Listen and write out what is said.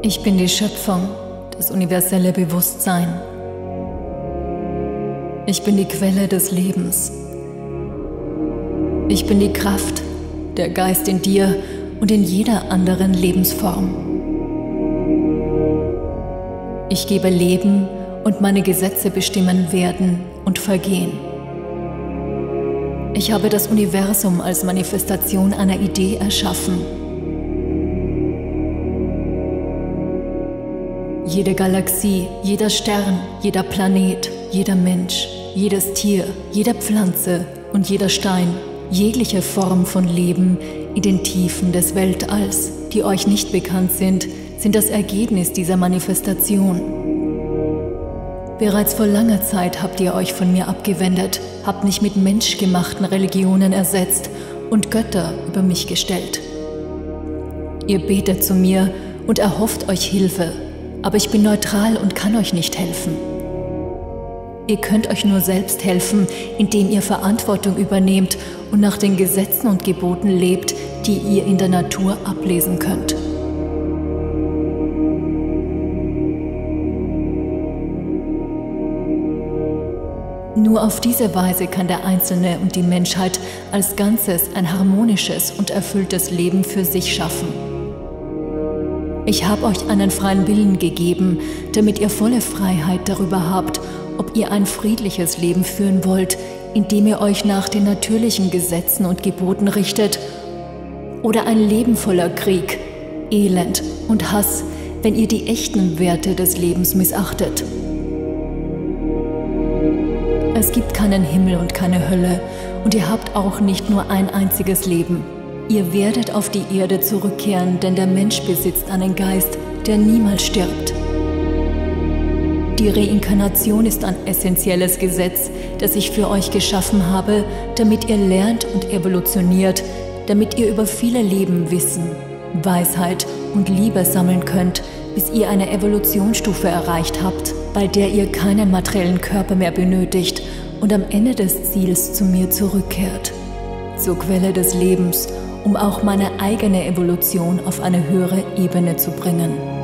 Ich bin die Schöpfung, das universelle Bewusstsein. Ich bin die Quelle des Lebens. Ich bin die Kraft, der Geist in dir und in jeder anderen Lebensform. Ich gebe Leben und meine Gesetze bestimmen Werden und Vergehen. Ich habe das Universum als Manifestation einer Idee erschaffen. Jede Galaxie, jeder Stern, jeder Planet, jeder Mensch, jedes Tier, jede Pflanze und jeder Stein, jegliche Form von Leben in den Tiefen des Weltalls, die euch nicht bekannt sind das Ergebnis dieser Manifestation. Bereits vor langer Zeit habt ihr euch von mir abgewendet, habt mich mit menschgemachten Religionen ersetzt und Götter über mich gestellt. Ihr betet zu mir und erhofft euch Hilfe, aber ich bin neutral und kann euch nicht helfen. Ihr könnt euch nur selbst helfen, indem ihr Verantwortung übernehmt und nach den Gesetzen und Geboten lebt, die ihr in der Natur ablesen könnt. Nur auf diese Weise kann der Einzelne und die Menschheit als Ganzes ein harmonisches und erfülltes Leben für sich schaffen. Ich habe euch einen freien Willen gegeben, damit ihr volle Freiheit darüber habt, ob ihr ein friedliches Leben führen wollt, indem ihr euch nach den natürlichen Gesetzen und Geboten richtet, oder ein Leben voller Krieg, Elend und Hass, wenn ihr die echten Werte des Lebens missachtet. Es gibt keinen Himmel und keine Hölle und ihr habt auch nicht nur ein einziges Leben. Ihr werdet auf die Erde zurückkehren, denn der Mensch besitzt einen Geist, der niemals stirbt. Die Reinkarnation ist ein essentielles Gesetz, das ich für euch geschaffen habe, damit ihr lernt und evolutioniert, damit ihr über viele Leben Wissen, Weisheit und Liebe sammeln könnt, bis ihr eine Evolutionsstufe erreicht habt, bei der ihr keinen materiellen Körper mehr benötigt und am Ende des Ziels zu mir zurückkehrt, zur Quelle des Lebens, um auch meine eigene Evolution auf eine höhere Ebene zu bringen.